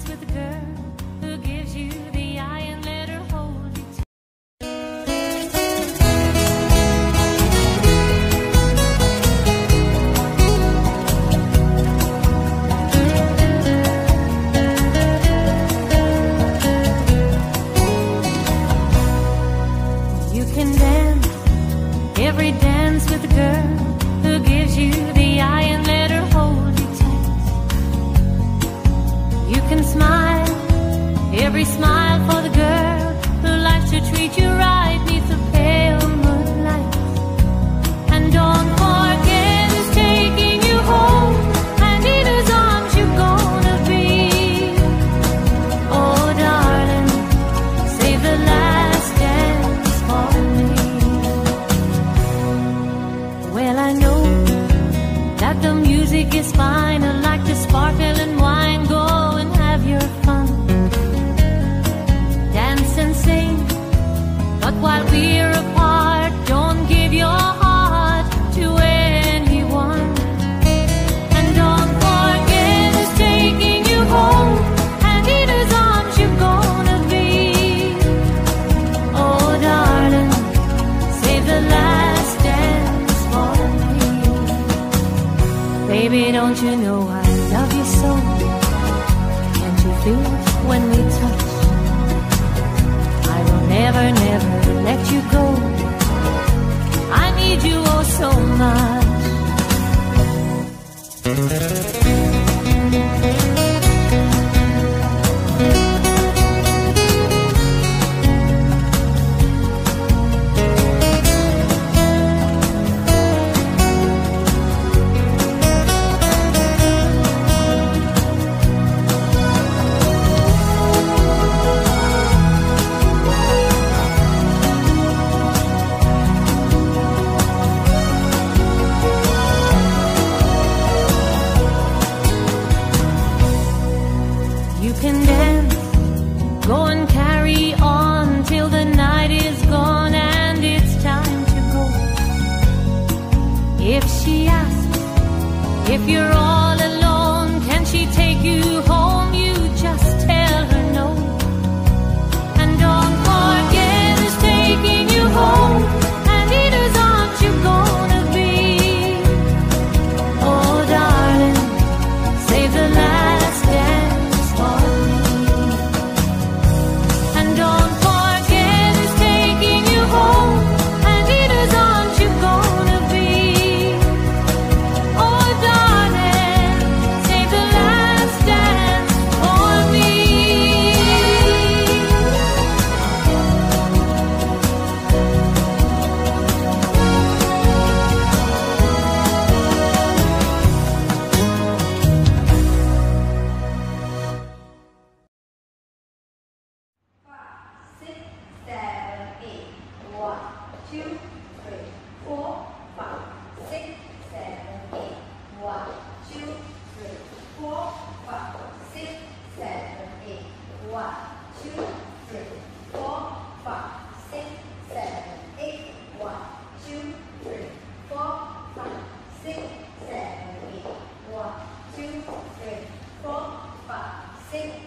dance with a girl who gives you the eye and let her hold you tight. You can dance every dance with a girl who gives you the eye and let her hold you tight. You can smile every smile for the girl who likes to treat you right neath the pale moonlight. And don't forget who's taking you home and in whose arms you're gonna be. Oh darling, save the last dance for me. Well, I know that the music is fine, I like to sparkle and wine. Go and have your fun, dance and sing, but while we're apart, don't give your heart to anyone. And don't forget who's taking you home and in whose arms you're gonna be. Oh darling, save the last dance for me. Baby, don't you know I love you so? Can't you feel it when we touch? I will never, never let you go. I need you oh so much. You can dance, go and carry on till the night is gone and it's time to go. If she asks if you're all alone, can she take you home? You just tell her no. And don't forget who's taking you home and in whose arms you're gonna be. Oh darling, save the last dance for me. And don't forget who's taking you home and in whose arms you're gonna be. Oh darling, save the last dance for me. Six, seven, eight. 1, 2, 3, 4, 5, 6, 7, 8. 1, 2, 3, 4, 5, 6, 7, 8. 1, 2, 3, 4, 5, 6, 7, 8. 1, 2, 3, 4, 5, 6, 7, 8. 1, 2, 3, 4, 5, 6,